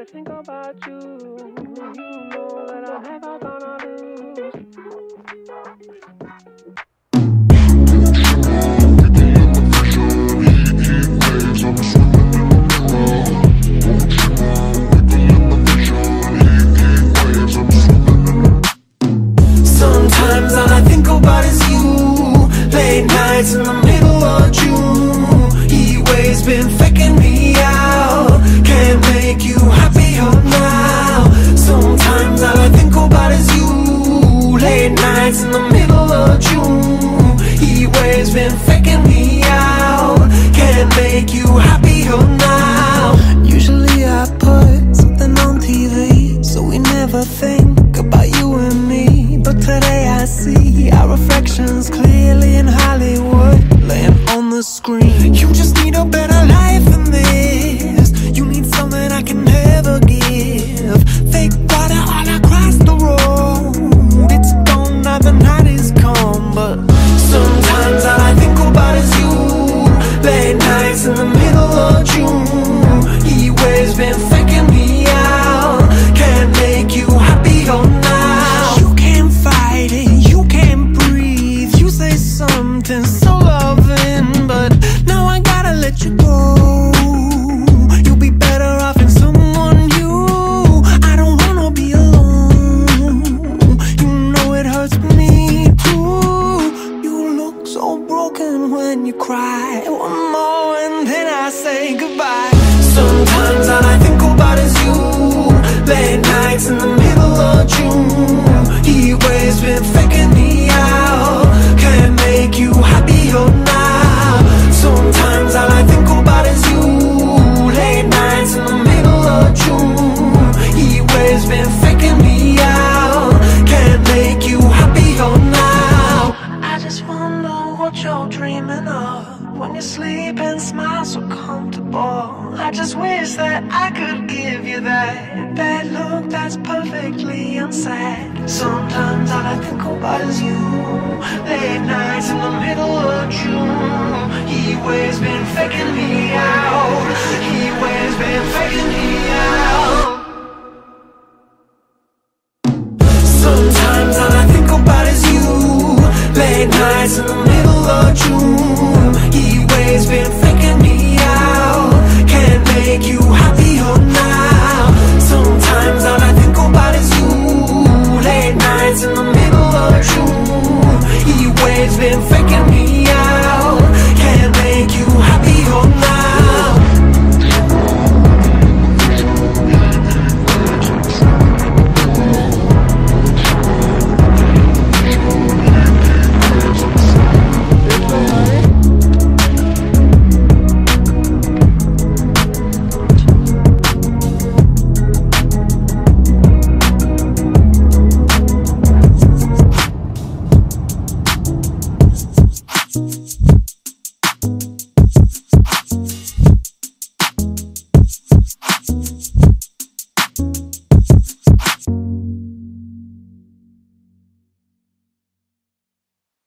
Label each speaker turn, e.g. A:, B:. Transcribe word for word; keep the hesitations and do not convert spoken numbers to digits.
A: think about you, you know that I have all gonna lose.
B: Sometimes all I think about is you. Late nights in the middle of June. Heat waves been faking me out. Can't make you happier now. Sometimes all I think about is you. Late nights in the middle of June. Heat waves been faking me out. Can't make you happier now. Usually I put something on T V, so we never think about you and me. But today I see our reflections clearly in Hollywood, laying on the screen. You just need a better life than this. You need something I can never give. Fake water all across the road. It's gone now, the night is come. But sometimes all I think about is you. Late nights in the middle of June. Heat waves been faking me out. Can't make you happier now. You can't fight it, you can't breathe. You say something so loving, but now I gotta let you go. You'll be better off in someone new. I don't wanna be alone. You know it hurts me too. You look so broken when you cry. One more and then I say goodbye. Sometimes all I think about is you. Late nights in the middle of June. Heat waves been faking me out. Can't make you happier now. Sometimes all I think about is you. Late nights in the middle of June. Heat waves been faking me out. Can't make you happier now. I just wonder what you're dreaming of when you sleep and smile so comfortable. I just wish that I could give you that bad look that's perfectly unsaid. Sometimes all I think about is you. Late nights in the middle of June. Heat waves been faking me out. Heat waves been faking me out. Sometimes all I think about is you. Late nights in the